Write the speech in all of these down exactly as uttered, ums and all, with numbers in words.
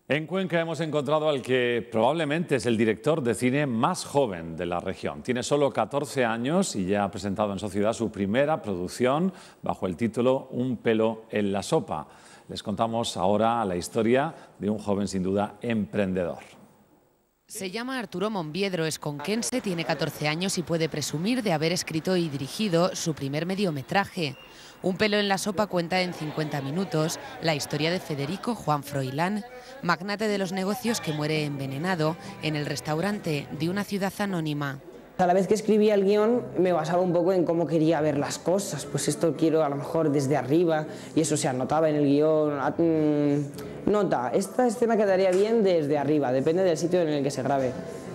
En Cuenca hemos encontrado al que probablemente es el director de cine más joven de la región. Tiene solo catorce años y ya ha presentado en sociedad su primera producción bajo el título Un pelo en la sopa. Les contamos ahora la historia de un joven sin duda emprendedor. Se llama Arturo Monviedro, es conquense, tiene catorce años y puede presumir de haber escrito y dirigido su primer mediometraje. Un pelo en la sopa cuenta en cincuenta minutos la historia de Federico Juan Froilán, magnate de los negocios que muere envenenado en el restaurante de una ciudad anónima. A la vez que escribía el guión me basaba un poco en cómo quería ver las cosas, pues esto quiero a lo mejor desde arriba y eso se anotaba en el guión. Mm, nota, esta escena quedaría bien desde arriba, depende del sitio en el que se grabe.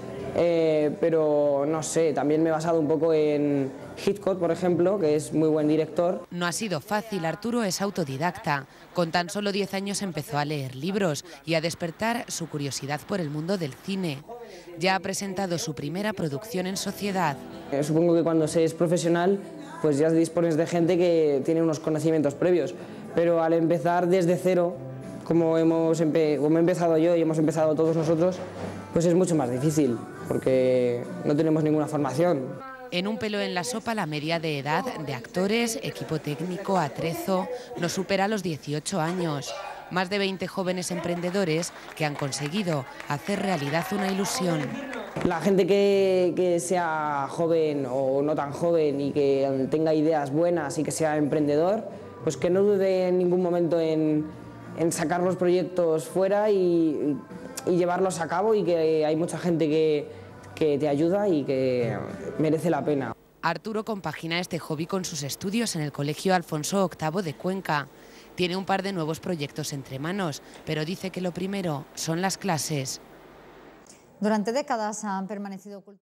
Eh, pero no sé, también me he basado un poco en Hitchcock, por ejemplo, que es muy buen director. No ha sido fácil, Arturo es autodidacta. Con tan solo diez años empezó a leer libros y a despertar su curiosidad por el mundo del cine. Ya ha presentado su primera producción en sociedad. Eh, supongo que cuando se es profesional, pues ya dispones de gente que tiene unos conocimientos previos, pero al empezar desde cero, como hemos empe como he empezado yo y hemos empezado todos nosotros, pues es mucho más difícil, porque no tenemos ninguna formación. En Un pelo en la sopa, la media de edad de actores, equipo técnico, atrezo, no supera los dieciocho años. Más de veinte jóvenes emprendedores que han conseguido hacer realidad una ilusión. La gente que, que sea joven o no tan joven y que tenga ideas buenas y que sea emprendedor, pues que no dude en ningún momento en, en sacar los proyectos fuera y, y llevarlos a cabo, y que hay mucha gente que, que te ayuda y que merece la pena. Arturo compagina este hobby con sus estudios en el Colegio Alfonso octavo de Cuenca. Tiene un par de nuevos proyectos entre manos, pero dice que lo primero son las clases. Durante décadas han permanecido ocultos.